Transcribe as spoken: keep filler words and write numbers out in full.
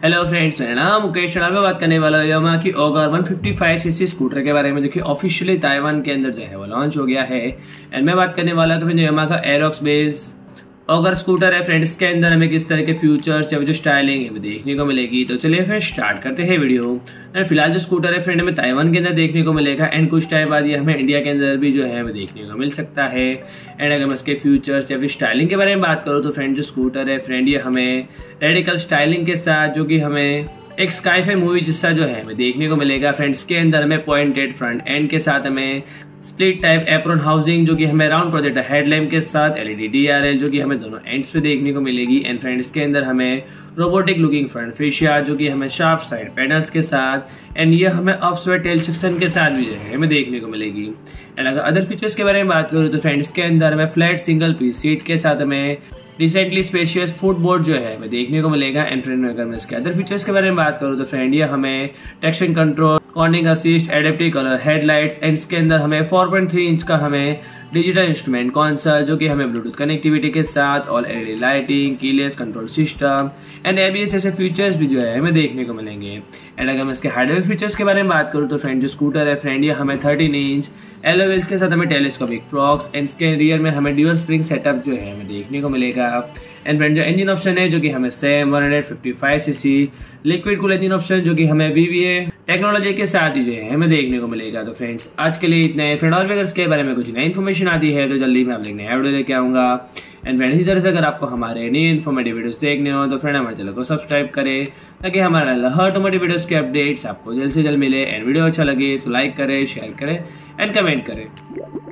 Hello friends, मेरा नाम मुकेश और मैं बात करने वाला हूँ यामाहा की ऑगर one fifty five cc scooter के बारे में। देखिए ऑफिशियली ताइवान के अंदर जो है वो लॉन्च हो गया है। एंड मैं बात करने वाला हूँ यामाहा का एरोक्स बेस ऑगर स्कूटर है फ्रेंड्स। के अंदर हमें किस तरह के फ्यूचर्स या जो स्टाइलिंग है वो देखने को मिलेगी। तो चलिए फिर स्टार्ट करते हैं वीडियो। फिलहाल जो स्कूटर है फ्रेंड हमें ताइवान के अंदर देखने को मिलेगा एंड कुछ टाइम बाद ये हमें इंडिया के अंदर भी जो है वो देखने को मिल सकता है। एंड अगर मैं इसके फ्यूचर्स या फिर स्टाइलिंग के बारे में बात करूँ तो फ्रेंड जो स्कूटर है फ्रेंड ये हमें रेडिकल स्टाइलिंग के साथ जो कि हमें एक स्काईफाई मूवी जिससा जो है हमें देखने को मिलेगा। फ्रेंड्स के अंदर हमें पॉइंटेड फ्रंट एंड के साथ हमें स्प्लिट टाइप एप्रॉन हाउसिंग जो कि हमें राउंड प्रोजेक्टर हेडलैम्प के साथ एलईडी डीआरएल जो कि हमें दोनों एंड्स पे देखने को मिलेगी। एंड फ्रेंड्स के अंदर हमें रोबोटिक लुकिंग फ्रंट फेशिया जो कि हमें शार्प साइड पैनल्स के साथ एंड ये हमें अपस्वेट टेल सेक्शन के साथ भी जो है हमें देखने को मिलेगी। एंड अगर अदर फीचर्स के बारे में बात करूँ तो फ्रेंड्स के अंदर हमें फ्लैट सिंगल पीस सीट के साथ हमें रिसेंटली स्पेशियस फुटबोर्ड जो है हमें देखने को मिलेगा। एंड फ्रेंड अगर मैं इसके अदर फीचर्स के बारे में बात करूँ तो फ्रेंड ये हमें traction control, cornering assist, adaptive colour headlights and इसके अंदर हमें फोर पॉइंट थ्री इंच का हमें डिजिटल इंस्ट्रूमेंट कंसोल जो कि हमें ब्लूटूथ कनेक्टिविटी के साथ और LED lighting, keyless control system and ABS जैसे फीचर्स भी जो है हमें देखने को मिलेंगे। एंड अगर मैं इसके हार्डवेयर फीचर्स के बारे में बात करूँ तो फ्रेंड जो स्कूटर है फ्रेंड ये हमें थर्टीन इंच एलओ व्हील्स के साथ हमें टेलीस्कोपिक फ्रॉक्स एंड इसके रियर में हमें ड्यूअल स्प्रिंग सेटअप जो है हमें देखने को मिलेगा। एंड फ्रेंड जो इंजन ऑप्शन है जो कि हमें same one fifty five cc liquid cool engine option जो कि हमें वीवीए टेक्नोलॉजी के साथ ही जो है हमें देखने को मिलेगा। तो फ्रेंड्स आज के लिए इतने। फ्रेंड और अगर इसके बारे में कुछ नई इन्फॉर्मेशन आती है तो जल्दी मैं आप लेके नया वीडियो लेके आऊँगा। एंड फ्रेंड इसी तरह से अगर आपको हमारे नए इन्फॉर्मेटिव वीडियोस देखने हो तो फ्रेंड हमारे चैनल को सब्सक्राइब करें ताकि हमारा हर ऑटोमेटिव वीडियोस के अपडेट्स आपको जल्द से जल्द मिले। एंड वीडियो अच्छा लगे तो लाइक करें, शेयर करें एंड कमेंट करें।